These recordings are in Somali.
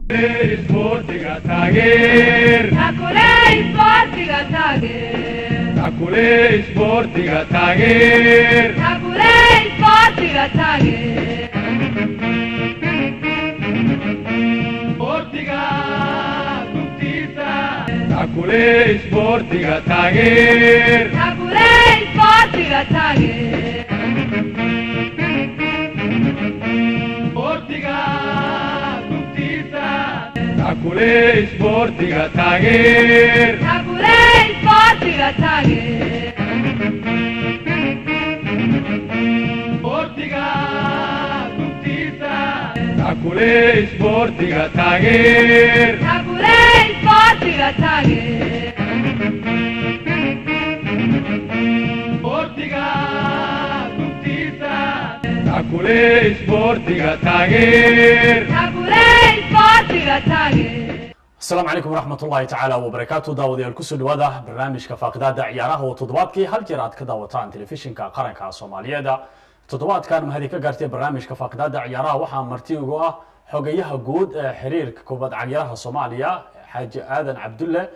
Sportiga Tager. Takulei Sportiga Tager. Takulei Sportiga Tager. Takulei Sportiga Tager. Sportiga Tuttita. Takulei Sportiga Tager. Takulei Sportiga Tager. Sportiga Tuttita. Takulei Sportiga Tager. Takulei Sportiga Tager. Sportiga Tuttita. Takulei Sportiga Tager. Takulei Sportiga Tager. Sportiga Tuttita. Takulei Sportiga Tager. Takulei Sportiga Tager. السلام عليكم ورحمة الله تعالى وبركاته. داودي الكسر لوضع برنامج كفاقداد عياره وتضباط كي هل جرات كذا وطان تلفزيون كقرن كصومالية دا تضباط كان مهدي كقرتي برنامج كفاقداد عياره وحا مرتي وجوا حقيها جود حرير كوباد عيارها الصومالية حاج آذن عبد الله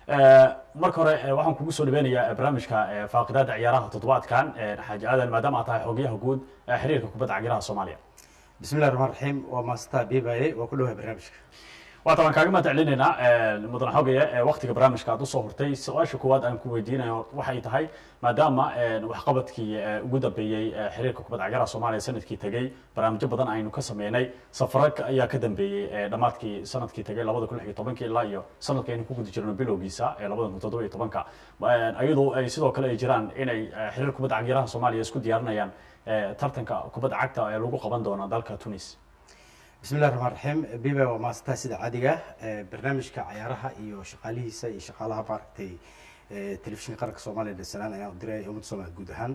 مركور وحن كوسو لبنيا برنامج كفاقداد عياره تضباط كان حاج آذن ما دام عطاه حقيها جود حرير كوباد عيارها الصومالية. بسم الله الرحمن الرحيم وما استبيباي وكلها برنامج وطبعا كما تعلننا المدن حوجيه وقتك برنامجك aad u soo hortay su'aasha koowaad aan ku weydiinayo waxay tahay maadaama waxqabadkii ugu dambeeyay xiriirka kubadda cagta Soomaaliya sanadkii tagay barnaamijyo badan aynu ka sameynay safar ayaa ka dambeeyay dhamaadkii sanadkii tagay 2016 ilaa iyo sanadkii aynu ku guda jirno bilowgiisa 2017 ayadoo ay sidoo kale ay jiraan inay xiriirka kubadda cagta Soomaaliya isku diyaarinayaan tartanka kubadda cagta ee lagu qaban doono dalka Tunis. بسم الله الرحمن الرحيم بيبا وما استاسد عادية برنامج كعيارها إيو شغاليه سي شغالها باركتي تلفزيون قرق الصومالي للسنة أنا أدري يوم الصومال جودهان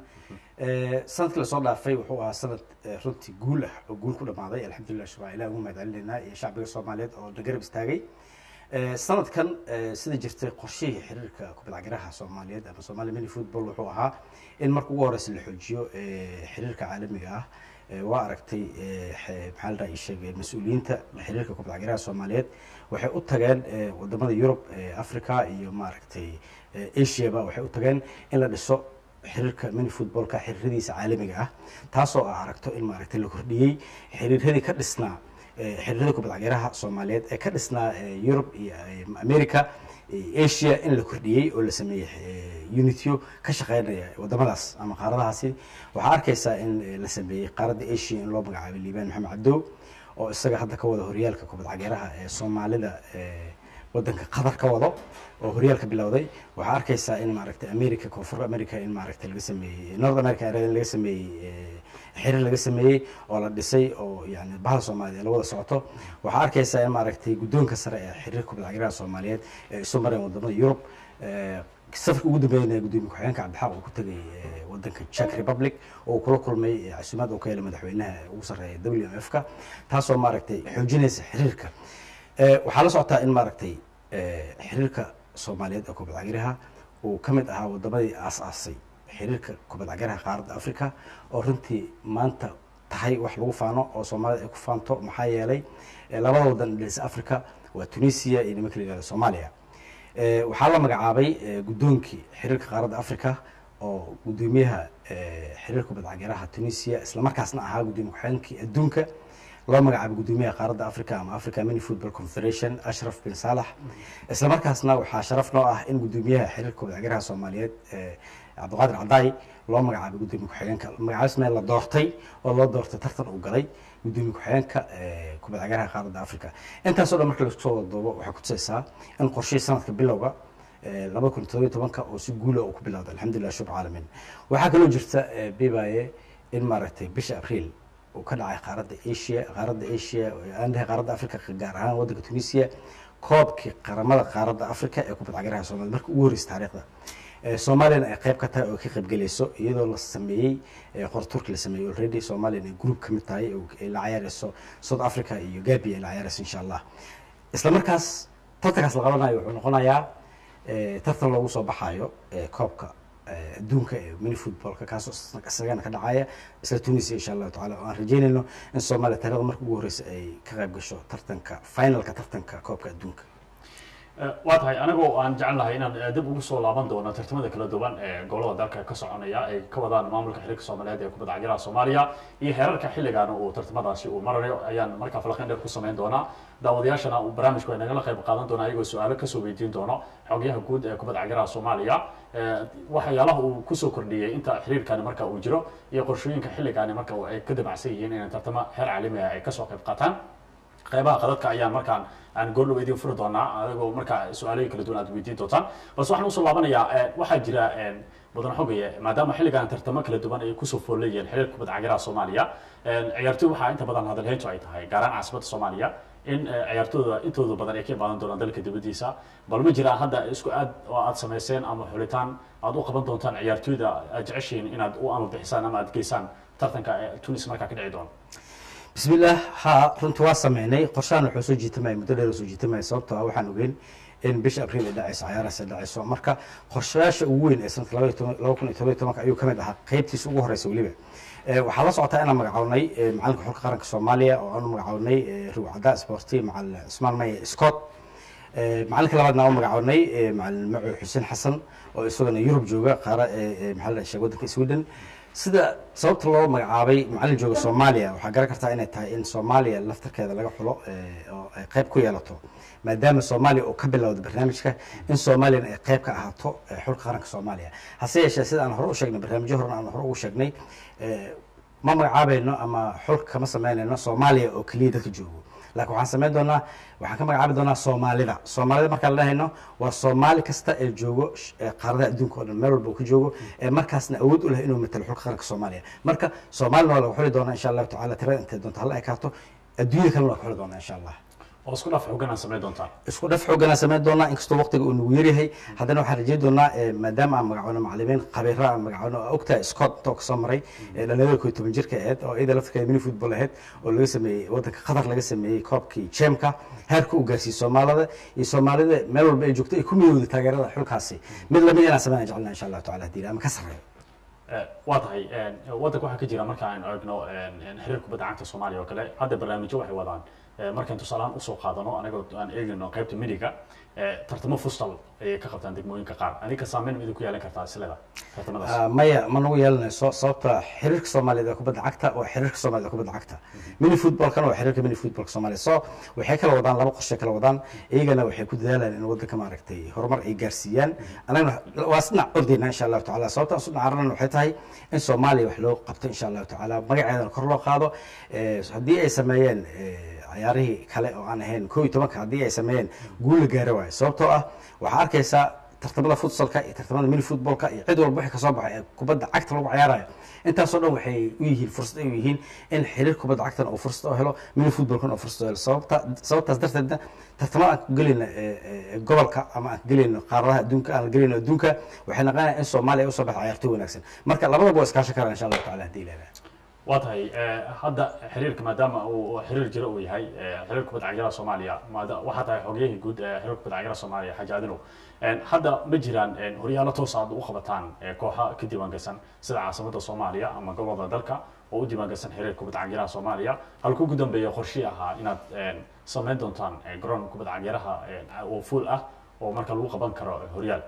سنة كل صار في وحوها سنة رنتي جول كل معضي الحمد لله شباب إلى هم يدعلنا شعب الصومالي أو نجرب استاجي سنة كان سنة جرت قرشيه حرير كوبل عجرها الصوماليات أما الصومالي من فوتبول وحوها المركو ورس الحجيو حرير كعالمي واركتي بحال رأي الشيء المسؤولين حريرك كوبل عجرها الصوماليات waxay u tageen wadamada Yurub Afrika iyo maaragtay Asia ba waxay u tageen in la dhiso xiriirka mini footballka xiriiradiisa caalamiga ah taasoo aragto in maaragtay la kordhiyay xiriiradii ka dhisnaa xiriirada kubadda cagta Soomaaliyeed ee ka dhisnaa Yurub iyo America Asia in la kordhiyay oo la sameeyay unityo ka shaqeynaya wadamadaas ama qaaradahaasi waxa arkaysaa in la sameeyay qaaradda Asia in loo magacaabay Liibaan Maxamed Cabdo oo isaga hadda ka wada horyaalka kubadda cagta ee Soomaalida wadanka Qatar ka wado oo horyaalka bilowday waxa arkaysaa in maaragtay America koonfur America in maaragtay laga sameeyay North America laga sameeyay xiriir laga sameeyay oo la dhisay oo yani bahal Soomaaliya la wada socoto waxa arkaysaa in maaragtay gudoonka sare ee xiriirka kubadda cagta Soomaaliyeed ee soo maray wadamada Yurub safarka ugu dambeeyay gudoomiye ku-xigeenka Cabdixaaq uu ku tagay wadanka Czech Republic oo kula kulmay casuumad oo ka helay madaxweynaha ugu sareeya WMF-ka taasoo maaragtay xoojinaysa xiriirka waxa la socotaa in maaragtay xiriirka Soomaaliyeed ee kubadda cagta uu kamid ahaa wadamadii aasaasay xiriirka kubadda cagta qaaradda Afrika oo runtii maanta tahay wax lagu faano oo Soomaalida ay ku faanto maxaa yeelay labada wadan ee Afrika waa Tunisia iyo nimanka la yiraahdo Soomaaliya waxaa la magacaabay gudoonkii xiriirka qaaradda Afrika oo gudoomiyaha xiriirka kubadda cagta Tunisia isla markaasna ahaa gudoomiye ku-xigeenkii adduunka loo magacaabay gudoomiyaha qaaradda Afrika ama Africa Mini Football Confederation Ashraf bin Salah isla markaasna waxaa sharaf noo ah in gudoomiyaha xiriirka kubadda cagta Soomaaliyeed Cabdiqaadir Cadaay loo magacaabay gudoomiye ku-xigeenka magacaabisna la doortay oo loo doortay tartan uu galay gudoomiye ku-xigeenka kubadda cagta qaaradda Afrika intaas oo dhan marka la isku soo wadoobo waxa ku tusaysaa in qorshaha sanadka bilowga 2017 oo si guul ah ku bilowday alxamdulillah shukr caalamiin waxa kale oo jirta biibaaye in maaragtay bisha Abriil oo ka dhacay qaaradda Asia aan dhahay qaaradda Afrika gaar ahaan wadanka Tunisia koobkii qaramada qaaradda Afrika ee kubadda cagta Soomaaliya markii ugu horeysay taariikhda Soomaaliya ay qayb ka tahay oo ka qayb galayso iyadoo la sameeyay qorturka la sameeyay already Soomaaliya in group kamid tahay oo la ciyaarayso South Africa iyo Gambia la ciyaarayso insha Allah isla markaas tartankaas la qabanayo wuxuu noqonayaa tartan loogu soo baxayo koobka adduunka ee mini footballka kaasoo isagana ka dhacaya isla Tunisia insha Allah taala aan rajeynayno in Soomaaliya taariikhda markii ugu horeysay ay ka qayb gasho tartanka finalka tartanka koobka adduunka waa tahay anagoo aan jecelnahay inaan dib ugu soo laaban doono tartamada kala duwan ee gobolada dalka ka soconaya ay ka wadaan maamulka xiriirka Soomaaliyeed ee kubadda cagta Soomaaliya iyo heerarka xilligan uu tartamadaasi uu marayo ayaan markaa falaqayn dheer ku sameyn doonaa daawadayaashana uu barnaamijku nagala qayb qaadan doona ayagoo su'aalo ka soo weydiin doono xogyaha guud ee kubadda cagta Soomaaliya waxyaalaha uu ku soo kordhiyay inta xiriirkan markaa uu jiro iyo qorshooyinka xilligan markaa ay ka dabacsan yihiin in tartamo heer caalami ah ay ka soo qayb qaataan qaybaha qadadka ayaan markaan aan gool weydii furi doonaa adagoo markaa su'aalo kala duwan aad weydiin doontaan balse waxaan u soo laabanayaa waxaa jira mudan xogaya maadaama xilligan tartamo kala duwan ay ku soo fooleeyeen xiriirka kubadda cagta Soomaaliya ciyaartoy waxa inta badan hadal heyntu ay tahay gaaraan caasimada Soomaaliya in ciyaartooyda intooda badan ay ka baadan doonaan dalka dibadiisa bal ma jira hadda isku aad oo aad sameyseen ama xulitaan aad u qaban doontaan ciyaartooyda aad jeceshiin inaad u ama bixisaan ama aad geysaan tartanka Tunis markaa ka dhici doona بسم الله ها runtii waa sameynay qorshahan wuxuu soo jiitamay muddo dheer soo jiitamay sababtoo ah waxaan ogeyn in bisha Abriil ay dhacayso ciyaaraha dhacayso marka qorshayaasha ugu weyn ee sanadka 2017 ayuu kamid ahaa qaybtiisa ugu horeysa waliba waxaa la socotaa inaan magacawnay macalinka xulka qaranka Soomaaliya oo aan magacawnay Ruucada Sporti macallin Ismaan May Scott macalinka labaadna oo magacawnay macallin Macu Xuseen Xasan oo isaguna Yurub jooga qaara maxalli shaqooyinka Sweden sida sababta loo magacaabay macallin jooga Soomaaliya waxa garan kartaa inay tahay in Soomaaliya laftarkeeda laga xulo oo ay qayb ku yeelato maadaama Soomaaliya oo ka bilowday barnaamijka in Soomaaliya ay qayb ka ahaato xulka qaranka Soomaaliya hase yeeshee sida aan hore u sheegnay barnaamijyo hore aan hore ugu sheegnay ma magacaabayno ama xulka kama sameynayno Soomaaliya oo kaliya dadka joogo laakiin waxaan sameyn doonaa waxaan ka magacaabi doonaa Soomaalida marka la dhahayno waa Soomaali kasta ee joogo qaarada adduunka oo dhan meel walba ka joogo ee markaasna awood u leh inuu matalo xulka qaranka Soomaaliya marka Soomaalina waa lagu xuli doonaa insha Allah taala tirada inta doonta hal ay kaato adduunka kalena waa ku xuli doonaa insha Allah oo isku dhaf xoogana sameyn doontaa isku dhaf xoogana sameyn doonaa inkastoo waqtiga uu nagu yaryahay haddana waxaan rajeyn doonaa maadaama aan magacawno macallimiin khabiira aan magacawno ogtahay Scott oo ka soo maray dhalinyarada 12 jirka ahayd oo iyada laftirkeeda mini football ahayd oo laga sameeyay wadanka Qatar laga sameeyay koobkii Chamka heerka uu gaarsiiyay Soomaalida meel walba ay joogto ay ku midowday taageerada xulkaasi mid lamid ah sameeyay jeclana insha Allah taala hadii ama ka sareeyo waa tahay wadanka waxa ka jira marka aan eegno xiriirka kubadda cagta Soomaaliya oo kale hadda barnaamijyo waxay wadaan markaan tusaalaan usoo qaadano anagoo aan eegno qaybta midiga tartamo fustal ay ka qabtaan degmooyinka qaar aniga saameyn mid ku yeelan kartaa silada tartamadaas maya ma nagu yeelanayso sababta xiriirka Soomaaliyeed kubadda cagta oo xiriirka Soomaaliyeed kubadda cagta mini footballkan waa xiriirka mini footballka Soomaaliya soo waxay kala wadaan laba qorshe kala wadaan iyagana waxay ku dadaalaan in wadanka maaragtay horumar ay gaarsiiyaan anagana waasna ordayna insha Allah taala sababta soo dhaarana waxay tahay in Soomaaliya wax loo qabto insha Allah taala magaceedana kor loo qaado hadii ay sameeyeen ciyaarihii kale oo aan ahayn 12 hadii ay sameeyeen guul gaar waay sababtoo ah waxa arkaysa tartamada futsalka iyo tartamada mini footballka iyo cid walba waxa ka soo baxay kubadda cagta lagu ciyaarayo intaas oo dhan waxay u yihiin fursad ay u yihiin in xiriir kubadda cagta oo fursad oo helo mini footballkan oo fursad oo helo sababtaas darteed tartamada aan galina gobolka ama aan galina qaaradaha adduunka aan galina adduunka waxay noqonayaan in Soomaaliya u soo baxay ciyaartoy wanaagsan marka labadaba waa iska shaqeynaa insha Allah taala hadii ilaahay waa tahay hadda xiriirka maadaama uu xiriir jiro uu yahay xiriirka kubadda cagta Soomaaliya waxa tahay xogiyihii guud xiriirka kubadda cagta Soomaaliya xajaadino hadda ma jiraan horyaalo toos ah u qabataan kooxo ka diiwaangashan sida caasimada Soomaaliya ama gobolada dalka oo u diiwaangashan xiriirka kubadda cagta Soomaaliya halkuu ugu dambeeyay qorshe ahaa inaad sameyn doontaan garoon kubadda cagta oo full ah oo marka lagu qaban karo horyaal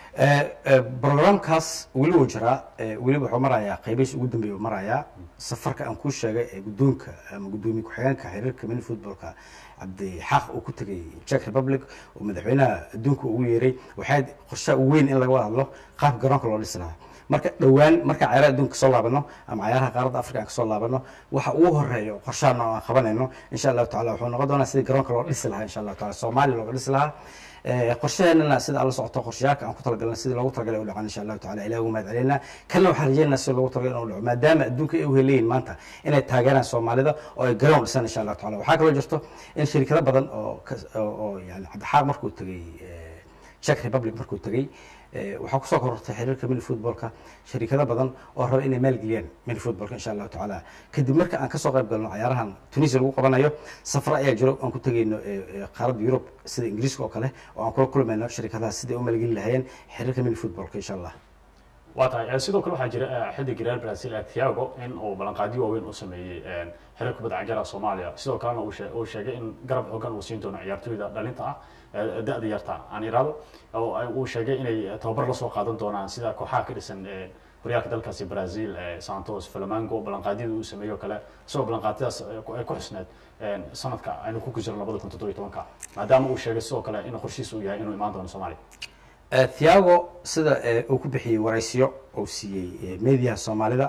programkaas weli wuu jiraa weli wuxuu marayaa qaybihiisa ugu dambeeyay marayaa safarka aan ku sheegay ee guddoonka ama guddoomiye ku-xigeenka xiriirka mini footballka Cabdi Xaq oo ku tagay Czech Republic oo madaxweynaha adduunka ugu yeeray waxay qorshe weyn in laga wada hadlo qaab garoonka loo dhisi lahaa marka dhawaan marka ciyaaraha adduunka soo laabano ama ciyaaraha qaaradda Afrika aan soo laabano waxa ugu horeeyo qorshahan aan qabanayno insha Allah taala wuxuu noqon doonaa sidii garoonka loo dhisi lahaa insha Allah taala Soomaaliya loo dhisi lahaa qorsheena sida alla socoto qorshayaasha aan ku talagalnay sida loogu talagalay u dhacaan insha Allah taala ilaahay u mahad celina kana waxaan rajaynaynaa sida loogu talagalay inuu dhaco maadaama adduunka ay u helayeen maanta inay taageeraan Soomaalida oo ay garoon dhisan insha Allah taala waxa kale jirto in shirkado badan oo yani Cabdi markuu tagay Czech Republic markuu tagay waxaa ku soo korortay xiriirka mini footballka shirkado badan oo raba inay maalgeliyaan mini footballka insha Allah taala kadib marka aan ka soo qayb galno ciyaarahan Tunisia lagu qabanayo safar ayaa jiro aan ku tagayno qaaradda Yurub sida Ingiriiska oo kale oo aan kula kulmayno shirkadaha sida ay u maalgelin lahaayeen xiriirka mini footballka insha Allah waatahay sidoo kale waxaa jira xiddig reer Brazil Thiago in uu ballanqaadyo waaweyn u sameeyay xiriirka kubadda cagta Soomaaliya sidoo kalena uu sheegay in garab xooggan uu siin doono ciyaartoyda dhalinta ah da'da yarta aan iraado oo uu sheegay inay tababar la soo qaadan doonaan sida kooxaha ka dhisan horyaalka dalkaasi Brazil Santos Flamengo ballanqaadyada uu sameeyo kale soo ballanqaadadaas ay ku xusneed sanadka aynu ku gujirno 2017 maadaama uu sheegay sidoo kale in qorshiisu yahay inuu imaan doono Soomaaliya Thiago sida uu ku bixiyay waraysiyo oo siiyay media Soomaalida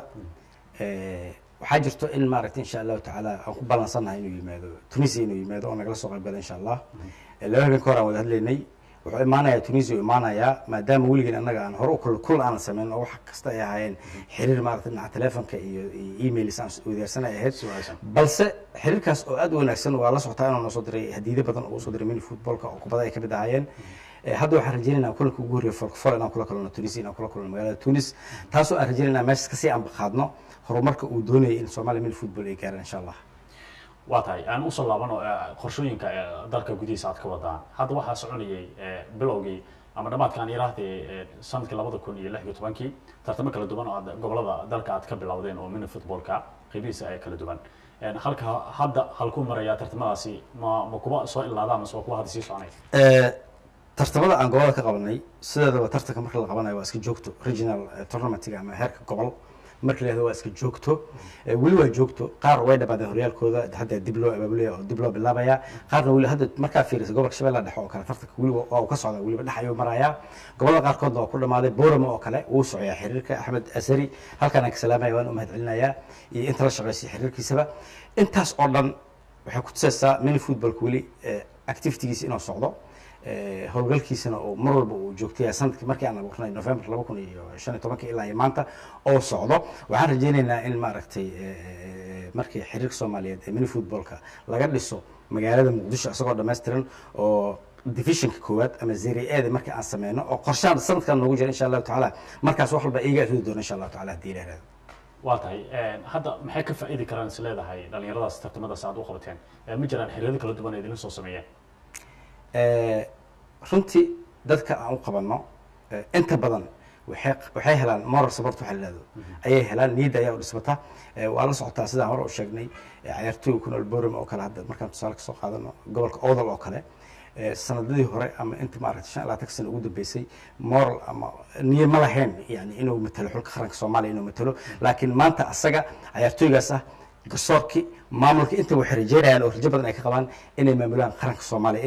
waxaa jirto in maaragtay insha Allah taala aan ku balansanahay inuu yimaado Tunisia inuu yimaado oo nagala soo qayb galo insha Allah laba habeen ka hor aan wada hadlaynay wuxuu imaanayaa Tunisia imaanayaa maadaama weligeed annaga aan hore u kul aan sameyn oo wax kasta ay ahaayeen xiriir maaragtay dhinaca telefoonka iyo email aan wadaarsanay ahayd balse xiriirkaas oo aad u wanaagsan waa la socotaa inuu noo soo diray hadiido badan oo soo diray mini footballka oo kubadda ay ka mid ahaayeen hadda waxaan rajaynaynaa kulanka ugu horreeya Forkfol inaan kula kulano Tunisia inaan kula kulano magaalada Tunis taasoo aan rajaynaynaa meeshaas kasii aan qaadno horumarka uu doonayay in Soomaaliya mini football ay gaaraan insha Allah waatahay aan u soo laabano qorshooyinka dalka gudihiisa aad ka wadaan hadda waxaa soconayay bilowgii ama dhamaadka aan yiraahdee sanadkii 2016 tartamo kala duwan oo gobolada dalka aad ka bilowdeen oo mini footballka qiibihiisa ay kala duwan halka hadda halku maraya tartamadaasi ma kuba soo ilaadaan ama soo kuba hadda sii soconay tartamada aan gobolada ka qabanay sideedaba tartanka marka la qabanayo waa iska joogto regional tournamentiga ama heerka gobol marka la waa iska joogto wali waa joogto qaar way dhabaadeen horyaalkooda hadda dib loo abaabulay oo dib loo bilaabaya qaarna wali hadda marka fiiriso gobolka Shabeellaha Dhexe oo kale tartanka wali waa ka socda wali dhax ayuu maraya gobolada qaar kood waa ku dhamaaday Boorama oo kale uu socya xiriirka Axmed Asari halkan aan ka salaamay waan u mahadcelinayaa iyo inta la shaqeysay xiriirkiisaba intaas oo dhan waxay ku tusaysaa mini footballka wali activity-giisa inuu socdo howlgalkiisana oo mar walba uu joogtay sanadkii markii aan abuurnay November 2015 ilaa maanta oo socdo waxaan rajaynaynaa in maaragtay markii xiriirka Soomaaliyeed ee mini footballka laga dhiso magaalada Muqdisho asagoo dhameystiran oo divisionka koowaad ama Serie A markii aan sameeyno oo qorshahan sanadkan noogu jira insha Allah taala markaas wax walba iiga ridi doona insha Allah taala diilaha waatahay hadda maxay ka faa'iidi karaan is leedahay dhalinyaradaas tartamada saad u qabateen ma jiraan xiriirada kala duwan ee idin soo sameeyeen runtii dadka aan u qabanno inta badan waxay helaan moral support waxa la yiraahdo ayay helaan niyada ayaa u dhismata waa la socotaa sida hore u sheegnay ciyaartooyga ku nool Boorama oo kale hadda markaan tusaale ka soo qaadano gobolka Oodal oo kale sanadadii hore ama inta maaragtay 25 sano ugu dambeysay moral ama niyad ma lahayn yani inuu matalo xulka qaranka Soomaaliya inuu matalo laakiin maanta asaga ciyaartooygaas ah garsoorki maamulka inta waxay rajeynayaan oo rajo badan ay ka qabaan inay maamulaan qaranka Soomaaliya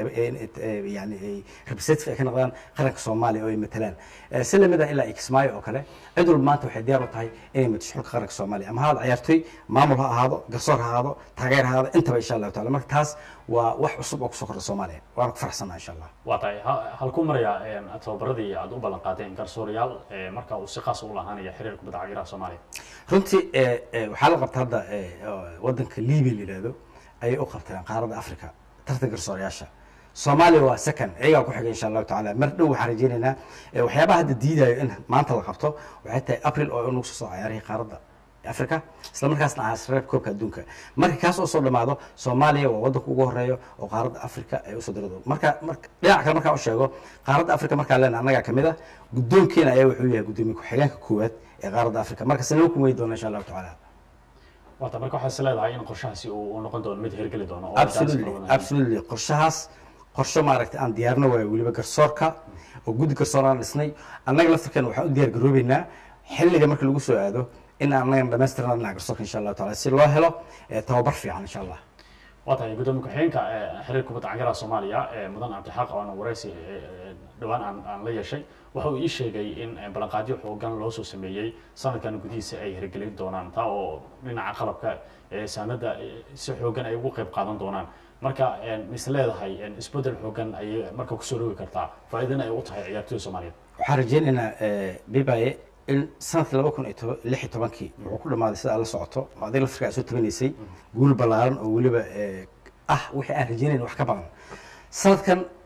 inay yani representative ay ka noqdaan qaranka Soomaaliya oo ay matalaan silamada ilaa Kismaayo oo kale cid walba maanta waxay diyaar u tahay inay matasho xulka qaranka Soomaaliya ama hada ciyaartooy maamul ha ahaado garsoor ha ahaado taageer ha ahaado intaba insha Allah taala marka taas waa wax cusub oo ku soo kordha Soomaaliya waan ku faraxsanahay insha Allah waatahay halku maraya tababaradii aad u ballan qaadeen garsoorayaal marka uu si qaas u lahaanaya xiriirka kubadda cagta Soomaaliya runtii waxaa la qabtaa hadda wadanka Liibiya yiraahdo ay u qabtaan qaaradda Afrika tartan garsoorayaasha Soomaaliya waa second iyaga ku xigay insha Allah taala mar dhow waxaan rajaynaynaa waxyaabaha hadda diidayo in maanta la qabto waxay tahay April oo inuu soo ciyaarahay qaaradda Afrika isla markaasna Asreeb koobka adduunka marka kaas oo soo dhamaado Soomaaliya waa wadanka ugu horeeyo oo qaaradda Afrika ay u soo dirado marka dhinaca kale marka uu sheego qaaradda Afrika marka leen anaga kamida guddoonkeena ayaa wuxuu yahay guddoomiye ku xigeenka koowaad ee qaaradda Afrika marka sanad ku weyn doona insha Allah taala waata marka waxa leedahay in qorshahaasi uu noqon doono mid hirgeli doono oo absolutely qorshahaas qorshe maaragtay aan diyaarno way waliba garsoorka oo guddi garsoor aan dhisnay annaga laftirkan waxaan u diyaar garoobaynaa xilliga marka lagu soo aado in aan naga dhameystirnaa dhinaca garsoorka insha Allah taala si loo helo tababar fiican insha Allah waatahay gudoomiye ku-xigeenka xiriirka kubadda cagta Soomaaliya mudan Cabdixaaq oo aan wareysi dhawaan aan la yeeshay waxa uu ii sheegay in ballanqaadyo xoogan loo soo sameeyay sanadkan gudihiisa ay hirgelin doonaan taa oo dhinaca qalabka sanada si xoogan ay ugu qayb qaadan doonaan marka misleedahay isbedel xoogan ay marka ku soo roogi kartaa faa'iidana ay u tahay ciyaartoyda Soomaaliyeed waxaan rajaynaynaa bibaye in sanadkii 2016 wuxuu ku dhamaaday sida la socoto maadii la firka soo tabanaysay guul balaaran oo waliba wixii aan rajaynayno wax ka badan sanadkan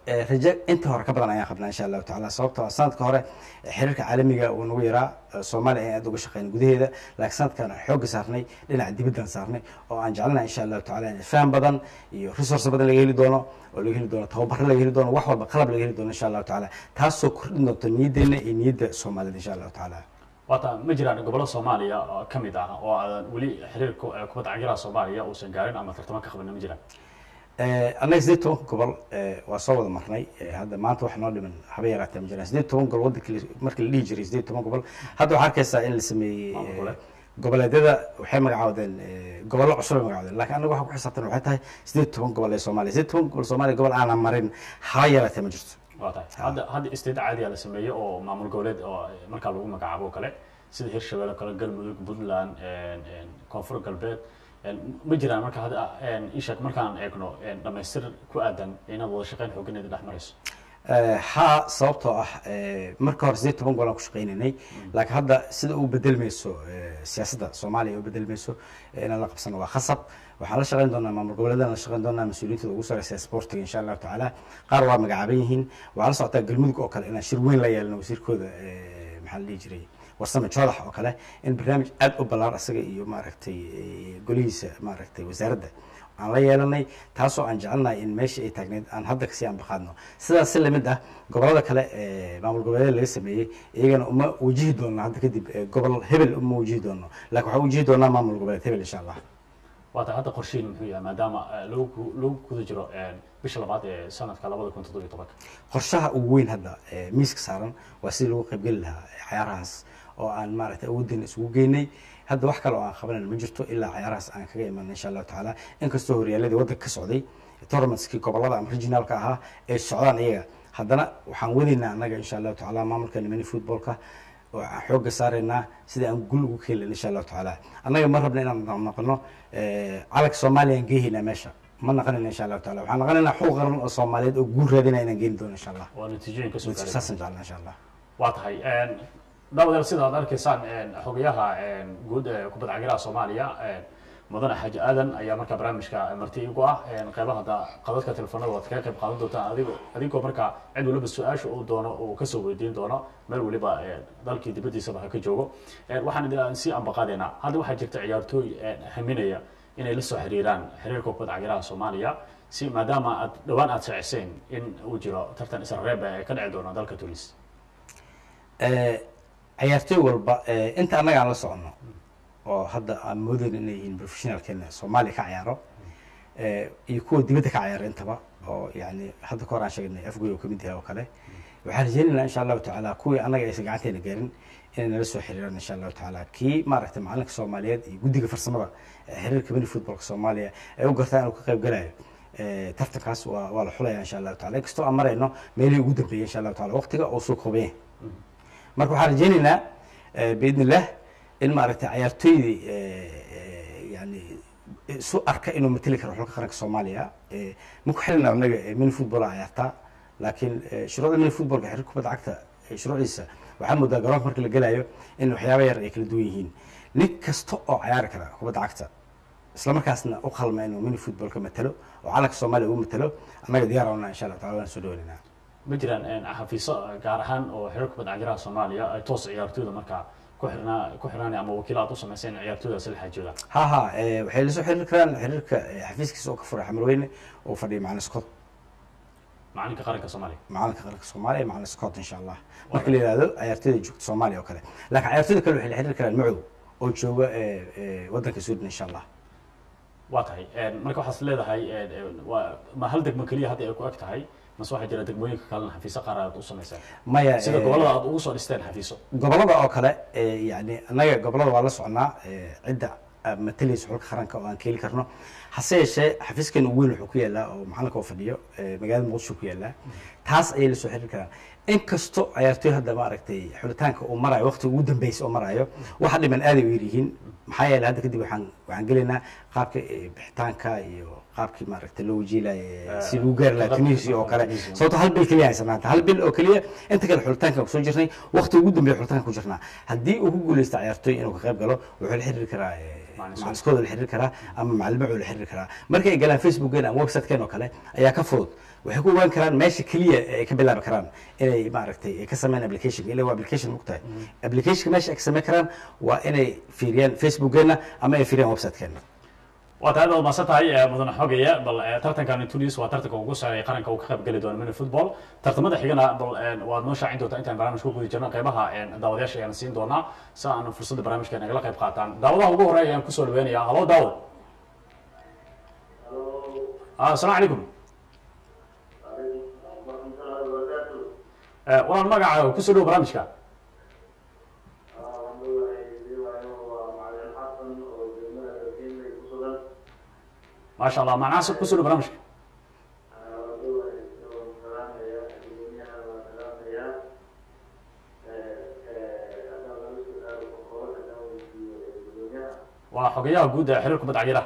rajo inta hore ka badan ayaan qabnaa insha allahu tacaala sababtoo ah sanadka hore xiriirka caalamiga uu nagu yaraa soomaaliya ayaan aad uga shaqeyn gudaheeda laakiin sanadkan xoogga saarnay dhinaca dibaddan saarnay oo aan jecelnahay insha allahu tacaala in faham badan iyo resource badan laga heli doono oo laga heli doono tababaro laga heli doono wax walba qalab laga heli doono insha allahu tacaala taasoo kordhin doonto niyaddeena iyo niyadda soomaalida insha allahu tacaala waata ma jiraan gobollo soomaaliya oo ka mid ah oo aadan weli xiriirka kubadda cagiraha soomaaliya uusan gaarin ama tartamo ka qabanin ma jiraan annaga 18 gobol waa soo wada marnay hadda maanta wax noo dhiman haba yaraatee ma jiraan 18 gobol waddankii markii la dhihi jiray 18 gobol hadda waxaa arkaysaa in la sameeyey goboleedyada waxay magacaawdeen gobollo cusub ay magacaawdeen laakiin annaga waxaa ku xisaabtan waxay tahay 18 gobol ee Soomaaliya 18 gobol Soomaaliya gobol aanan marin haba yaraatee ma jirto hadda isteed caadiya la sameeyo oo maamul goboleed oo markaa lagu magacaabo kale sida Hirshabelle kale Galmudug Puntland Koonfur Galbeed ma jiraan marka hadda ishaak markaan eegno dhamaystir ku aadan inaad wada shaqeyn xooganeeda dhex marayso haa sababtoo ah marka hore 18 gobol aan ku shaqeynaynay laakiin hadda sida uu bedelmayso siyaasadda Soomaaliya uu bedelmayso inaan la qabsano waa khasab waxaan la shaqeyn doonaa maamul goboleedana la shaqeyn doonaa mas'uuliyadda ugu sareysa sportiga insha Allah tacaala qaar waa magacaaban yihiin waxaa la socotaa Galmudug oo kale inaan shir weyn la yeelno wasiirkooda maxaa la dhihi jiray warsame joodax oo kale in barnaamij aad u ballaaran asaga iyo maaragtay golihiisa maaragtay wasaaradda aan la yeelanay taasoo aan jecelnahay in meesha ay taagneed aan hadda kasii anbaqaadno sidaas si lamid ah gobollada kale maamul goboleed laga sameeyey iyagana uma wajihi doonno hadda kadib gobol hebel uma wajihi doonno laakiin waxaan wajihi doonaa maamul goboleed hebel insha allah waata hadda qorsheyn muxuu yahay maadaama lagu guda jiro bisha labaad ee sanadka 2017 qorshaha ugu weyn hadda miiska saaran waa sidii lagu qaybgeli lahaa ciyaarahaas oo aan maaragtay awooddeena isugu geynay hadda wax kale oo aan qabanayno ma jirto ilaa ciyaarahaas aan kaga imaano insha allahu tacaala inkastoo horyaaladii waddanka ka socday tournamentskii gobollada ama regionalka ahaa ay socdaan iyaga haddana waxaan wadaynaa annaga insha allahu tacaala maamulka mini footballka oo aan xoogga saaraynaa sidii aan gul ugu keelin insha allahu tacaala annaga ma rabna inaan noqono calanka soomaaliya aan geehaynaa meesha ma naqanayna insha allahu tacaala waxaan naqanaynaa xuquuq qaran oo soomaaliyeed oo guul raadinaya inaan geeni doono insha allah waa natiijooyin ka soo gaaray saasan jeclaa insha allah waa tahay dawladda sida aad arkaysaan xogayaha guud ee kubadda cagiraha Soomaaliya mudane Xaaji Aadan ayaa markaa barnaamijka marti igu ah qaybaha qadadka telefoonada waad kaga qayb qaadan doontaan adigoo markaa cid waliba su'aasha uu doono uu ka soo weydiin doono meel waliba dalkii dibadiisaba ha ka joogo waxaan idin si anbaqadeena hadda waxaa jirta ciyaartooy haminaya inay la soo xiriiraan xiriirka kubadda cagiraha Soomaaliya si maadaama aad dhawaan aad saaciseen in uu jiro tartan isla reeb ee ka dhici doona dalka Tunis ciyaartooy walba inta annaga aan la socono oo hadda aan moodayno inay yihiin professionalkeena Soomaaliya ka ciyaaro iyo kuwa dibadda ka ciyaara intaba oo yani hadda ka hor aan sheegnay afgoy oo kamid yahay oo kale waxaan rajaynaynaa insha allahu tacaala kuwii annaga aysan gacanteena gaarin inay nala soo xiriiraan insha allahu tacaala kii maaragtay macalinka Soomaaliyeed iyo guddiga farsamada xiriirka mini footballka Soomaaliya ay u gartaan inuu ka qayb galayo tartankaas waa la xulaya insha allahu tacaala inkastoo aan marayno meelihii ugu dambeeyay insha allahu tacaala waqtiga oo soo koobaya marka waxaan rajaynaynaa باذن الله in maaragtay ciyaartooydii yani soo arka inuu matali karo xulka qaranka Soomaaliya ma ku xilna anaga mini football ciyaarta laakiin shuruucda mini footballka xiriirka kubadda cagta shuruucdiisa waxaa moodaa garoonka marka la galayo in waxyaabo yar ay kala duwan yihiin nin kasta oo ciyaari kara kubadda cagta isla markaasna u qalma inuu mini footballka matalo oo calanka Soomaaliya uu matalo anaga diyaar ah insha Allah taala waan soo dhaweynaa ma jiraan xafiiso gaar ahaan oo xiriirka kubadda cagiraha Soomaaliya ay toos ciyaartooyda markaa ku xirnaan ama wakiilada u sameeyeen ciyaartooyda si la xajooda ha waxay la soo xiriir karaan xiriirka xafiiskiisa oo ka furay Xamarweyne oo fadhiyo macna Scott macalinka qaranka Soomaaliya macna Scott insha Allah marka la yiraahdo ciyaartooyda joogta Soomaaliya oo kale laakiin ciyaartooyda kale waxay la xiriir karaan Macow oo jooga waddanka Sweden insha Allah waa tahay marka waxaad leedahay ma hal degmo kaliya hadda ay ku ag tahay mas waxa jira degmooyinka kale xafiiso qaar aad u sameeysan maya sida gobolada aad ugu soo dhisteen xafiiso gobolada oo kale yani anaga gobolada waa la soconaa cidda matalaysa xulka qaranka oo aan keeli karno hase yeeshee xafiiskan ugu weyn wuxuu ku yaalaa oo macalinka oo fadhiyo magaalada Muqdisho ku yaalaa taas ayay la soo xiriir karaan inkastoo ciyaartooy hadda maaragtay xulitaanka uu marayo waqti ugu dambeysay oo marayo waxa dhiman aad ay u yihiin maxaa yeelay hadda kadib waxaan gelaynaa qaabka bixitaanka iyo qaabkii maaragtay loo wajiilay si lagu gaari lahaa Tunisia oo kale sababtoo hal bil kaliya aysan hal bil oo kaliya inta kale xulitaanka ku soo jirnay waqti ugu dambeeyay xulitaanka ku jirnaa haddii uu ku guuleysto ciyaartooy inuu ka qayb galo wuxuu la xiriiri karaa macaliskooda la xiriiri karaa ama macalimo la xiriiri diri karaa markay ay galaan facebookgeena ama website-keen oo kale ayaa ka fudud waxay ku ogaan karaan meesha keliya ay ka bilaabi karaan inay maaragtay ay ka sameeyaan application ilaa waa application mugtahay application meesha ay ka sameyn karaan waa inay fiiriyaan facebookgeena ama ay fiiriyaan website-keena waa tahay aad maasan tahay mudane xogaya bal tartankan Tunis waa tartanka ugu saaray qaranka uu ka qayb gali doono mini football tartamada xigana bal waad noo shaacin doontaa intaan barnaamijka ku guda jirno qaybaha daawadayaasha ayaan siin doonaa si aan fursadda barnaamijka nagala qayb qaataan daawadaha ugu horeeya ayaan kusoo dhaweynayaa halo daawad assalaamu calaykum walaan magacaaga kusoo dhow barnaamijka ما شاء الله مع ناس كسر برامج وحقيقة جود حلوكم بتعجيله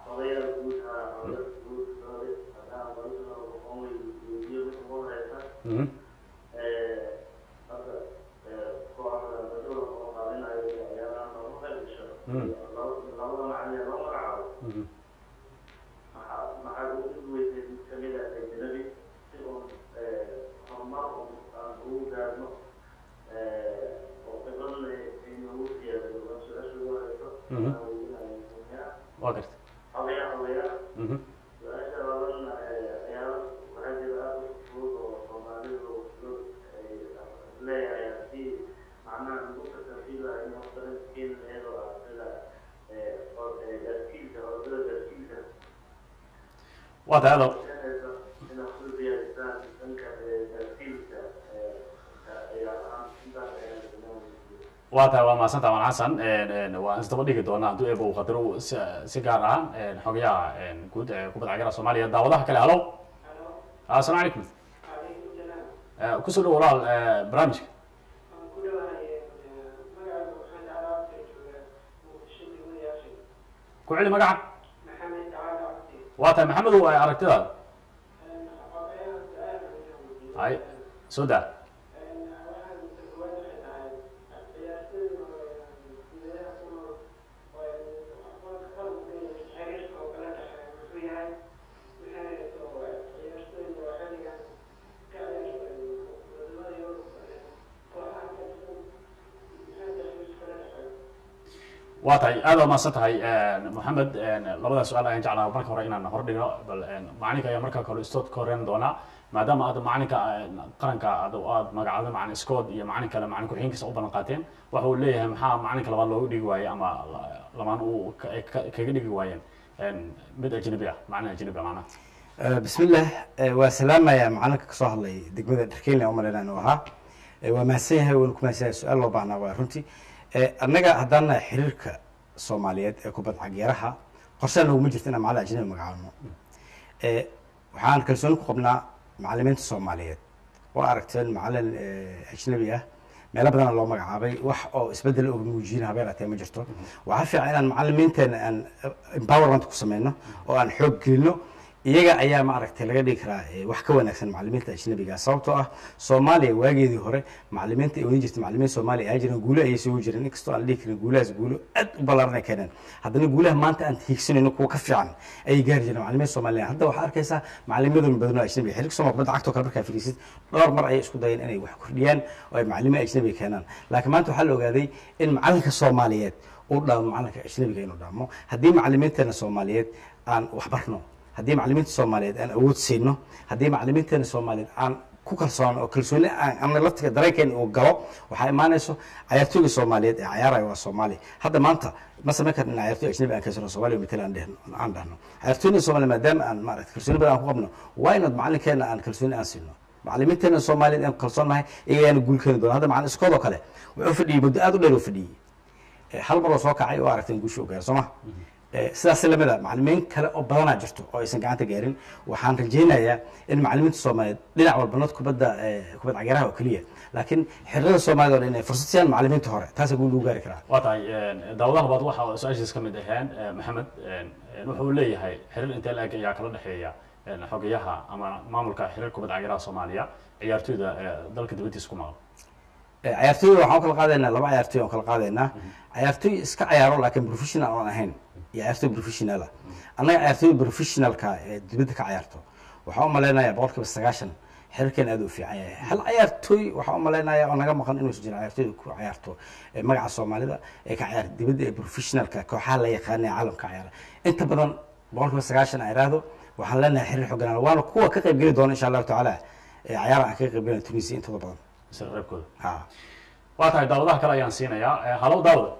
واقف واضح هذا waata waa maasanta waan xasan waan isdaba dhigi doonaa hadduu eebo uu qadaro si gaar ah xogayaha guud ee kubadda cagta Soomaaliya daawadaha kale halo assalaamu calaykum kusoo dhow walaal barnaamijka ku celi magaca waata maxamed oo aragtidaada hay soo daa waatahay aad ma santahay Mohamed labada su'aal ayaan jeclaa marka hore inaan hor dhigo bal macalinka ayaa marka kale istood koreen doona maadaama aad macalinka qaranka aad magacaada macalin iskood iyo macalin kale macalin ku xigeenkiisa u balan qaateen waxa uu leeyahay maxaa macalinka labaad loogu dhigi waayay ama lamaan uu kaga dhigi waayeen mid ajnabi ah macalin ajnabi macna bismillah wa salaama ya macalinka ka soo hadlay degmada Dharkeyne oo maleynaa waxa waa maasanyahay oo ku maasanyahay su'aal loo baahnaa waa runtii annaga haddana xiriirka Soomaaliyeed ee kubadda cagta qorshaha ugu jirta inaan macallin ajnabi magacaabno waxaan kalsoon ku qabnaa macallimiinta Soomaaliyeed oo aragteen macallin ajnabi ah meel badan loo magacaabay wax oo isbedel oo muujin habeeratay ma jirto waxa fiican inaan macallimiinteena aan empowerment ku sameeyno oo aan xoog gelino iyaga ayaa ma aragtay laga dhigi karaa wax ka wanaagsan macallimiinta ajnabiga sababtoo ah Soomaaliya waageedii hore macallimiinta ay wadi jirtay macallimiin Soomaali ay jireen guulo ay soo jireen inkastoo aan dhigi karin guulahaas guulo aad u ballaaran keenan haddana guulaha maanta aan hiigsanayno kuwa ka fiican ay gaar jireen macallimiin Soomaaliya hadda waxa arkaysaa macallimiinta badan oo ajnabi xiriirka Soomaaliya cagto kale markaa firiisid dhowr mar ay isku dayeen inay wax kordhiyaan oo ay macallimiin ajnabi keenaan laakiin maanta waxa la ogaaday in macallinka Soomaaliyeed uu dhaamo macallinka ajnabiga inuu dhaamo haddii macallimiinteena Soomaaliyeed aan wax barno haddii macallimiinta Soomaaliyeed aan awood siino haddii macallimiinteena Soomaaliyeed aan ku kalsoon oo kalsooni aan laftiga dareenkeen oo galo waxa imaanayso ciyaartooyga Soomaaliyeed ee ciyaaraya waa Soomaali hadda maanta ma sameyn karno ciyaartooy ajnabi aan ka soo Soomaaliya matalan aan dhahno ciyaartooyga Soomaaliyeed maadaama aan maaragtay kalsooni badan ku qabno waa inaad macallinkeena aan kalsooni aan siino macallimiinteena Soomaaliyeed aan kalsoonahay iyagana guul keeni doona hadda macallin iskood oo kale wuxuu fadhiyay muddo aad u dheer oo fadhiyay hal mar oo soo kacay oo aragtay guusha gaar Soomaa sidaas lamida macallimiin kale oo badan jirto oo aysan gacanta gaarin waxaan rajaynayaa in macallimiinta Soomaaliyeed dhinac walba nad kubadda cagaraha oo kaliya laakiin xirrada Soomaaliyeed inay fursad siiyaan macallimiinta hore taas ugu loo gaari karaa waa tahay daawadaha baad waxa su'aashiisa kamid ahaan Maxamed wuxuu leeyahay xiriir inta la ayaa kala dhaxeeya xogayaha ama maamulka xiriirka kubadda cagaraha Soomaaliya ciyaartooyda dalka dibadiisa ku maqan ciyaartooyda waxaan kala qaadaynaa laba ciyaartooy oo kala qaadaynaa ciyaartooy iska ciyaaro laakiin professional aan ahayn iyo ciyaartooy professional ah annaga ciyaartooy professionalka ee dibadda ka ciyaarto waxaa u malaynayaa 90% xiriirkan aad u fiican yahay hal ciyaartooy waxaa u malaynayaa oo naga maqan inuu jiro ciyaartooy ku ciyaarto magaca Soomaalida ee ka ciyaar dibadda ee professionalka kooxaha la yaqaan ee caalamka ciyaara inta badan 90% ay raado waxaan leenahay xiriir xooggan waana kuwa ka qayb geli doona insha Allah taala ciyaaraha ka qayb galan Tunisia inta badan isla reebkooda ha waa tahay daawadaha kale ayaan siinayaa halo daawada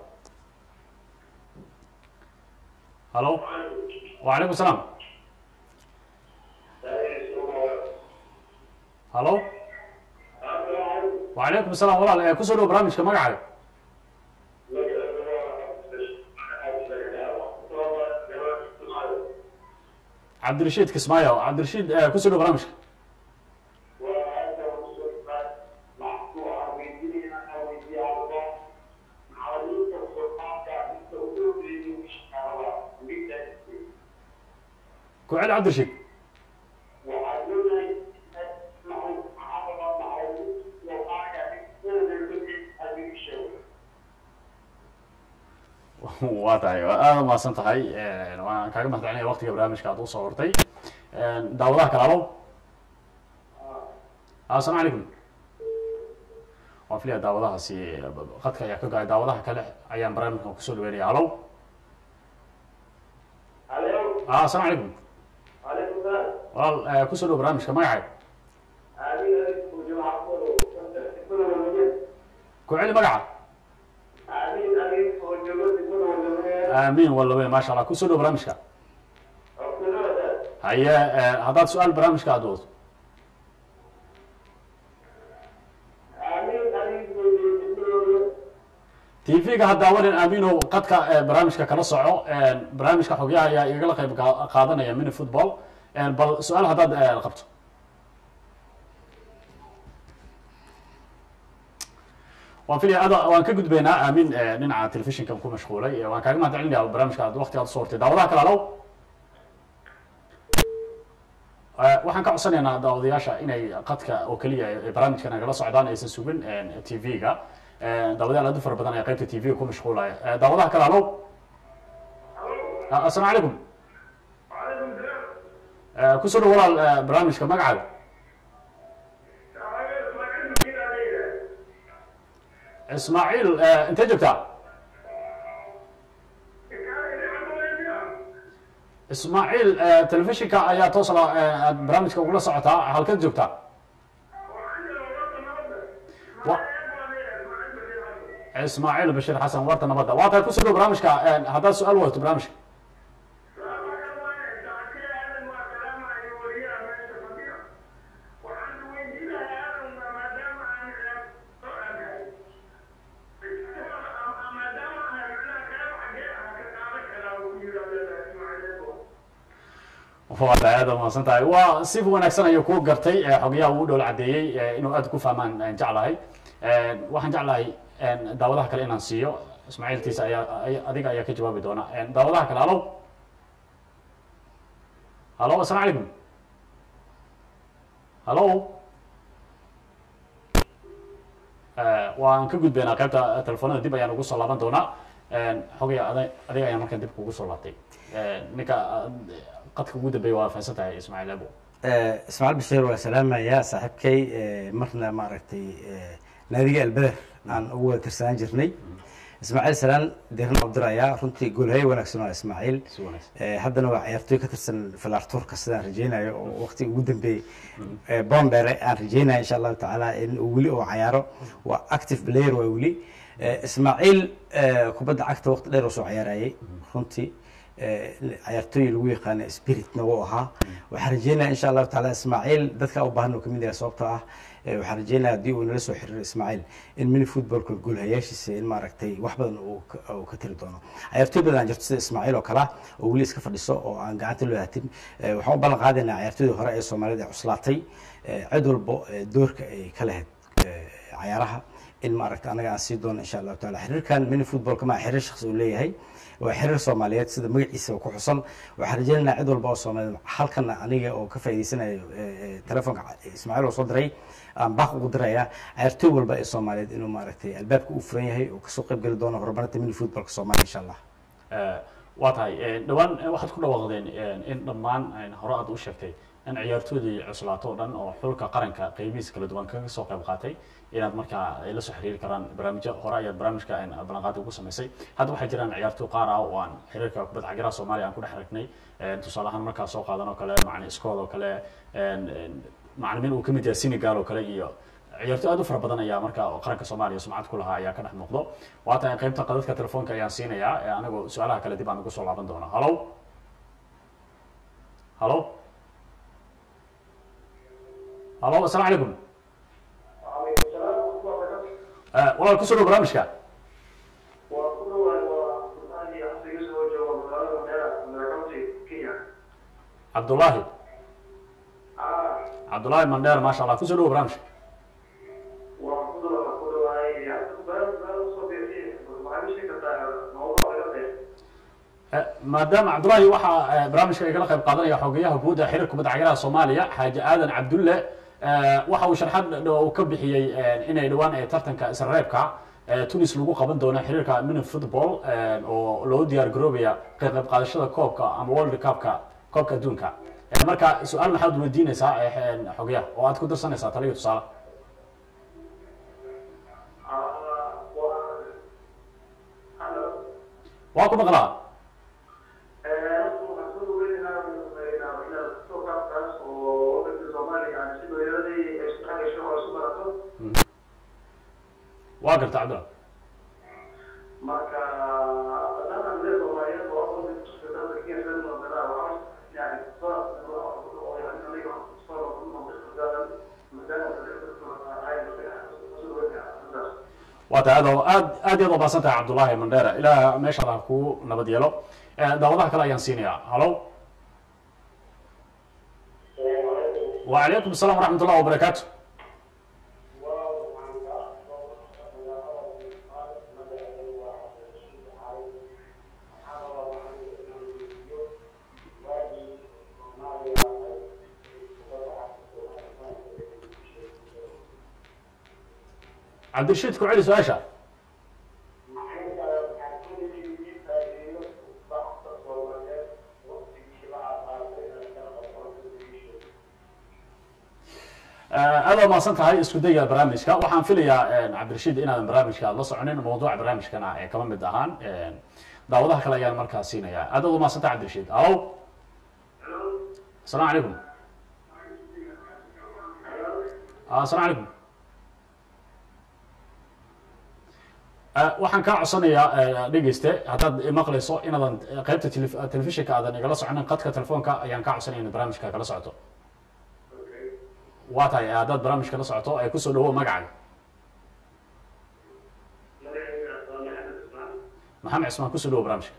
halo وعليكم السلام هلو وعليكم السلام والله كسر برامجك مقعد عبد الرشيد كسمايو عبد الرشيد كسر برامجك كوعد عبد الرشيد waa tahay aad ma san tahay waan kaaga mahadcelinaya waqtiga barnaamijka aad u soo hortay daawadaha kale alo assalaamu calaykum waan filaya daawadahaasi qadka ayaa ka go'ay daawadaha kale ayaan barnaamijka kusoo dhaweynaya alo assalaamu calaykum walaal kusoo dhow barnaamijka magacay ku celi magaca آمين والله وين ما شاء الله كل سنة برامجك هيا هذا سؤال برامجك أدوز تيفيك هذا أولا آمين وقدك برامجك كلا صعو برامجك حقيقة يا يقلق قادنا يا من الفوتبول بل سؤال هذا لقبته وان فيلي هذا وان كجد بينا امين ننعى تلفزيون كم كم مشغولي وان كان ما تعلني على البرامج كان وقت هذا صورتي داودا كلا لو waxaan ka codsanaynaa daawadayaasha inay qadka oo kaliya barnaamijkan nagala socdaan aysan sugin TV-ga daawadayaal aad u fara badan ay qaybta TV-ga ku mashquulaya daawadaha kala loo assalaamu calaykum ku soo dhawaal barnaamijka magacaaga اسماعيل انت جبتها اسماعيل تلفزيونك ايا توصل برامجك ولا صعتها هل كنت جبتها اسماعيل بشير حسن ورطه نبضه واقع كسر برامجك هذا سؤال وقت برامجك هذا ما صنعته وسيف ونكسر يكون قرتي حقيقة ودول عادية إنه أدكو فمان جعلها وحن جعلها داودها كلا نانسيو إسماعيل تيس أديك أيا كجواب بدونا داودها كلا هلو هلو السلام عليكم هلو وأن كجود بينا كابتا تلفون دي بيان وقصة لابن دونا حقيقة أديك أيا ممكن ديك وقصة لاتي نكا قدك وجود بيوافقتها إسماعيل أبو إسماعيل بشير وسلام يا صاحبكي مرنا معرفتي نادي البدر عن أول ترسان جرني إسماعيل سلام ديرنا عبد الريا رنتي قول هاي ونكسنا إسماعيل حتى نوع عيرتوي كترسن في الأرتور كسر رجينا وقتي وجود بي بومبر عن رجينا إن شاء الله تعالى إن ولي وعياره وأكتف بلاير وولي إسماعيل كبد عكت وقت لير وسو عياري رنتي عيرتوي لو يقان سبيريت نوها وحرجينا ان شاء الله تعالى اسماعيل ددka u baahan oo kamid ah sababta ah waxarjeyna hadii uu nala soo xiriir Ismaaciil in mini footballka gool hayaashiisa in maaragtay wax badan oo ka tiri doono ciyaartoy badan jirto sida Ismaaciil oo kala oo wali iska fadhiso oo aan gacanta loo haatin waxaan u ballan qaadayna ciyaartoyda hore ee Soomaalida cuslaatay cid walba doorka ay ka lahayd ciyaaraha in maaragtay anaga aan sii doono insha Allah taala xiriirkan mini footballka ma xiriir shakhsi u leeyahay وحرر الصوماليات سيدا مجلس وكحصل وحرجنا عدو الباص حلقنا أنيجا أو كفاية سنة تلفون إسماعيل وصدري باخو قدرية عرتوا الباقي الصوماليات إنه مارتي الباب كوفرية هي وكسوق بجلدونه وربنا تمين الفوتبول الصومالي إن شاء الله. waa tahay dhawaan waxaad ku dhawaaqdeen in dhammaan hore aad u sheegtay in ciyaartoydii cuslaato oo dhan oo xulka qaranka qaybihiisa kala duwan kaga soo qayb qaatay inaad markaa ay la soo xiriiri karaan barnaamijyo hore ayaad barnaamijka ballanqaadi ugu samaysay hadda waxaa jiraan ciyaartoy qaar ah oo aan xiriirka kubadda cagaraha Soomaaliya aan ku dhex aragnay tusaale ahaan markaa soo qaadan oo kale macallin iskool oo kale macallimiin uu ka mid yahay Senegal oo kale iyo ciyaartoy aad u fara badan ayaa markaa qaranka Soomaaliya sumcad ku lahaa ayaa ka dhex muuqdo waa tahay qaybta qadadka telefoonka ayaan siinayaa anagoo su'aalaha kale dib aan ugu soo laaban doonaa halo السلام عليكم. وعليكم السلام ورحمة الله وبركاته. والله كسر برامجك. عبد الله. عبد الله مندير ما شاء الله كسر برامجك. maadaama cabdullaahi waxaa barnaamijka igala qayb qaadanaya xogeyaha guud ee xiriirka kubadda cagaraha Soomaaliya xaaji aadan cabdulle waxa uu sharxad uu ka bixiyay inay dhawaan ee tartanka isreebka Tunis lagu qaban doono xiriirka mini football oo loo diyaar garoobaya ka qayb qaadashada koobka ama World Cup-ka koobka adduunka marka su'aal maxaad weydiinaysaa xogeyaha oo aad ku darsanaysaa taliyo tusaale waa ku maqlaa waa garta cabdalla marka dadka Soomaaliyeed oo waa tahay aad iyo baasan tahay cabdullaahi mandheera ilaa meesha la ku nabad yeelo daawadaha kale ayaan siinayaa halo وعليكم السلام ورحمة الله وبركاته. عبد الرشيد كعلي سؤاشا هذا ما صنتها اسكو ديا برامجك waxaan filayaa عبد الرشيد inaan barnaamijka la soconin mowduuca barnaamijkana ay kama mid ahaan daawadaha kale ayaan markaa siinaya aad ma santa عبد الرشيد alo السلام عليكم السلام عليكم waxaan ka codsanayaa dhageyste hadaad maqlayso inaadan qaybta telefishinka aadan igala soconin qadka telefoonka ayaan ka codsanayaa in barnaamijka kala socoto waa tahay hadaad barnaamijka la socoto ay kusoo dhawo magacaaga maxamed cismaan kusoo dhawo barnaamijka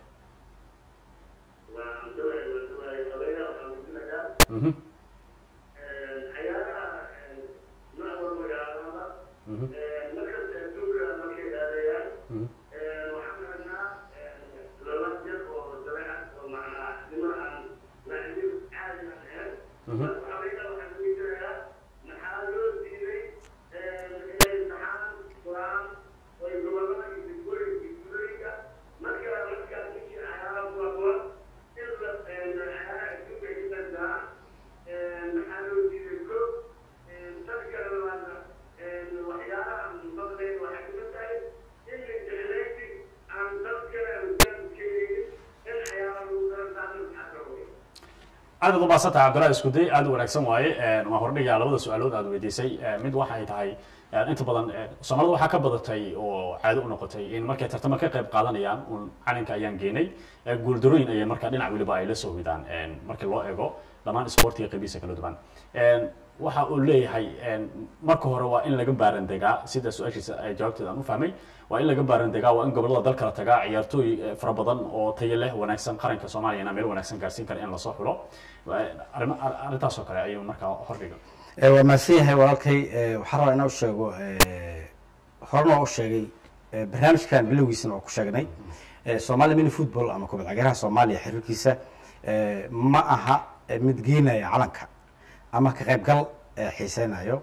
aad u baasata cabdullaahi isku day aad u wanaagsan waaye waa hordhiga labada su'aalood aad weydiisay mid waxa ay tahay inta badan Soomaalidu waxa ka badatay oo caado u noqotay in markay tartamo ka qayb qaadanayaan calanka ayaan geenay guuldarooyin ay markaa dhinac waliba ay la soo widaan markii loo eego dhamaan isboortiga qaybihiisa kala duwan waxa uu leeyahay marka hore waa in laga baaran degaa sida su'aashiisa ay jawaabteeda aan u fahmay waa in laga baaran degaa waa in gobolada dalka la tagaa ciyaartooy fara badan oo tayo leh wanaagsan qaranka Soomaaliya meel wanaagsan gaarsiin kara in la soo xulo arrintaas oo kale ayuu markaa hordhiga waa maasiyahay walaalkay waxaan rabaa inaan u sheego horena u sheegay barnaamijkan bilowgiisana oo ku sheegnay Soomaali mini football ama kubadda cagaraha Soomaaliya xiriirkiisa ma aha mid geenaya calanka ama ka qaybgal xiiseynayo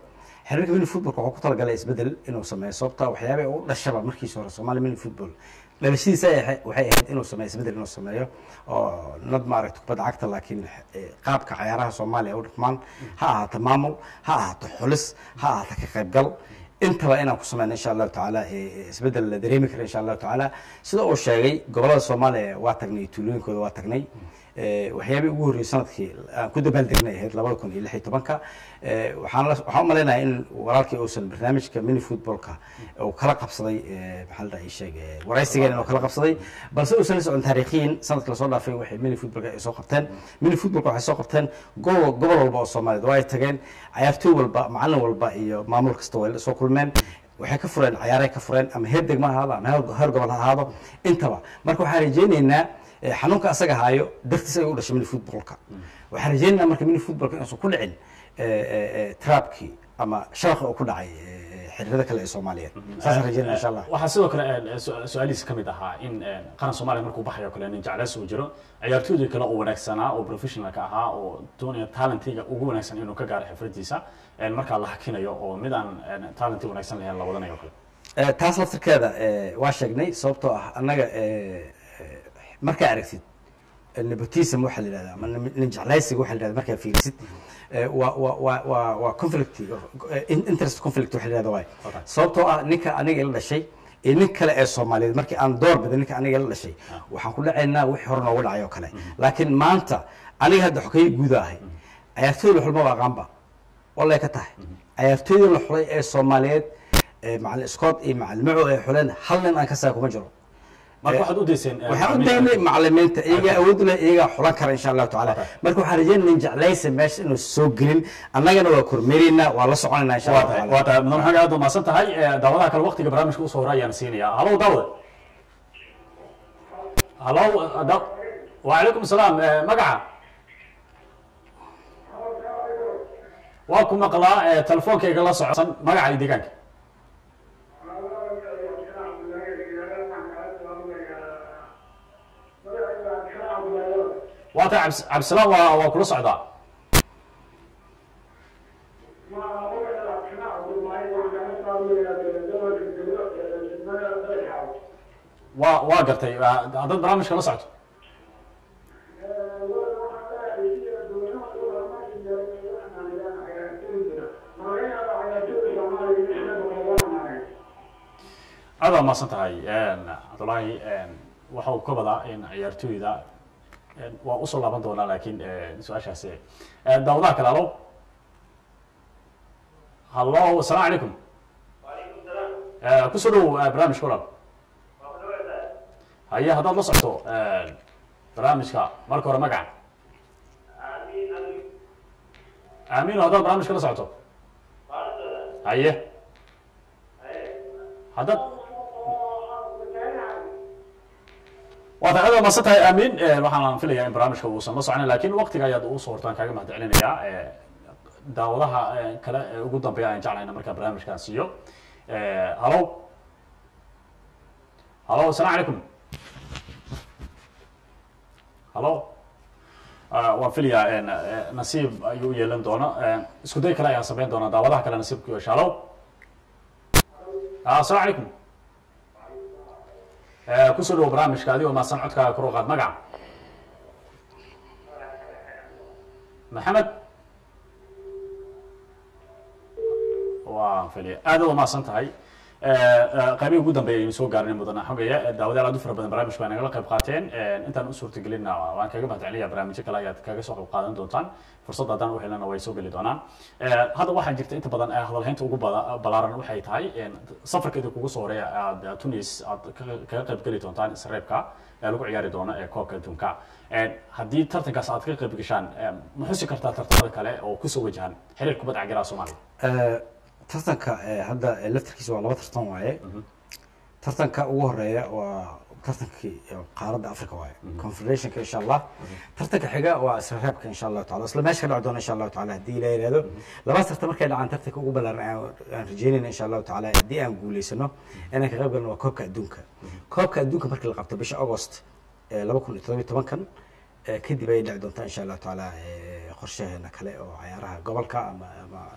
xiriirka mini footballka wuxuu ku talagalay isbedel inuu sameeyo sababta waxyaabaha u dhashaba markiisa hore Soomaali mini football dhalashadiisa waxay ahayd inuu sameeyo isbedel inuu sameeyo oo nad maaragtay kubadda cagta laakiin qaabka ciyaaraha Soomaaliya u dhaqmaan ha ahaato maamul ha ahaato xulis ha ahaato ka qaybgal intaba inaan ku sameeyno insha Allah taala isbedel la dareemi karo insha Allah taala sida uu sheegay gobolada Soomaaliya waa tagnay tuulooyinkooda waa tagnay waxyaabay ugu horeeyay sanadkii aan ku dabaaldegnay ahayd 2016 waxaan u maleynayaa in walaalkii uusan barnaamijka mini footballka uu kala qabsaday maxaa la sheegay waraysigeena inuu kala qabsaday balse uusan la socon taariikhiin sanadkii la soo dhaafay waxay mini footballka ay soo qabteen mini footballka waxay soo qabteen gobol walba oo Soomaaliya way tageen ciyaartoy walba macallin walba iyo maamul kasta way soo kulmeen waxay ka fureen ciyaaray ka fureen ama heer degmo ha ahaado ama heer gobol ha ahaado intaba marka waxaan rajaynaynaa xanuunka asaga haayo dartiisa ay u dhashay mini footballka waxaan rajaynaynaa marka mini footballka inuu ku dhicin trapkii ama shabaqa uu ku dhacay xiriirada kale ee Soomaaliyeed saas rajaynaa insha Allah waxaa sidoo kale su'aalihiisa ka mid ahaa in qaran Soomaaliya markuu baxayo kale nin jeclays uu jiro ciyaartooyda kale oo wanaagsanaa oo professionalka ahaa oo doonaya talentiga ugu wanaagsan inuu ka gaaro xirfadiisa marka la hakinayo oo mid aan talenti wanaagsan lahayn la wadanayo kale taas laftirkeeda waa sheegnay sababtoo ah annaga markaa aragtid nepotism waxa la yiraahdaa ama nin jeclaysiga waxa la yiraahdaa markaa fiirisid waa conflict interest conflict waxa la yiraahdaa waay sababtoo ah ninka aniga ila dhashay ee nin kale ee Soomaaliyeed markii aan door biday ninka aniga ila dhashay waxaan ku dhacaynaa wixii hore noogu dhacay oo kale laakiin maanta aniga hadda xogay guud ahay ciyaartooyda xulma waa qaanba wallahi ka tahay ciyaartooyda la xulay ee Soomaaliyeed macallin Scott iyo macallin Maco ee xuleen hal nin aan ka saa kuma jiro marka waxaad u deyseen waxaan u deynay macallimiinta iyaga awood leh iyaga xulan kara insha Allah taala marka waxaan rajaynayaa in jeclaysa meesha inuu soo gelin annagana waa kormeerina waa la soconaynaa insha Allah taala waa taa mudan xaga aad maasan tahay daawadaha kale waqtiga barnaamijka u soo horeeyaan siinaya halo daawada halo wa alaykum salaam magaca waa ku maqlaa telefonkayga la socodsan magaca iyo deegaanka وأنت عبد السلام وكل صعداء وقرتي هذا برامج كلا صعد هذا ما صنتهاي عبد الله وحو كبدا إن عيارتوي ذا waa usoo laaban doonaa laakiin su-aashaasi daawadaha kale halo halo asalaamu calaykum kusoo dhow barnaamijka walaal haye haddaad la socoto barnaamijka marka hore magaca aamiin haddaad barnaamijka la socoto haye haddaad waad aad ma santahay aamin waxaan filayaa in barnaamijka uu soo socon laakiin waqtiga ayaad u soo hortaan kaaga mahadcelinayaa daawadaha kale ugu dambeeya aan jeclayna marka barnaamijkan siiyo halo halo assalaamu calaykum halo waan filayaa nasiib ayuu yeelan doona isku day kale ayaan sameyn doonaa daawadaha kale nasiib ku yeesha halo assalaamu calaykum kusoo dhow barnaamijka adigoo maasan codkaaga kor u qaad magaca maxamed waan filiya aad uga maasan tahay qaybihii ugu dambeeyay aynu soo gaarnay mudana xogaya daawadayaal aad u fara badan barnaamijka baa nagala qayb qaateen intaan u suurtagelinna waan kaga mahadcelinayaa barnaamijyo kale ayaad kaga soo qayb qaadan doontaan fursad haddaan u helana way soo geli doonaan hadda waxaa jirta inta badan hadalhaynta ugu balaaran waxay tahay safarka idin kugu soo horeeya aad Tunis aad kaga qayb geli doontaan isreebka lagu ciyaari doono ee koobka adduunka haddii tartankaas aad ka qayb gashaan ma xusi kartaa tartamada kale oo kusoo wajahan xiriirka kubadda cagta Soomaaliya tartanka hadda laftirkiisa waa laba tartan waaye tartanka ugu horeeya waa tartankii qaaradda Afrika waaye confederationka insha Allah tartanka xiga waa isreebka insha Allah taala isla meesha ka dhacdo insha Allah taala hadii la yiraahdo laba tartan markay dhacaan tartanka ugu balaaran aan rajeynayna insha Allah taala hadii aan guuleysano inaan ka qayb galno waa koobka adduunka markii la qabto bisha August 2017 kan kadib ay dhici doontaa insha Allah taala qorshaheena kale oo ciyaaraha gobolka ama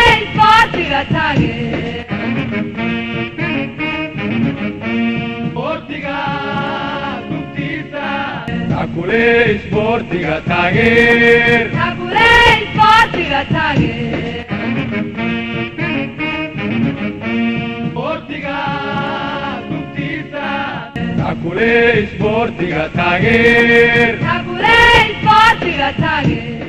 isboortiga taageer Sportiga gubtiisa. Takule sportiga taageer. Takule Takule isboortiga taageer Takule isboortiga taageer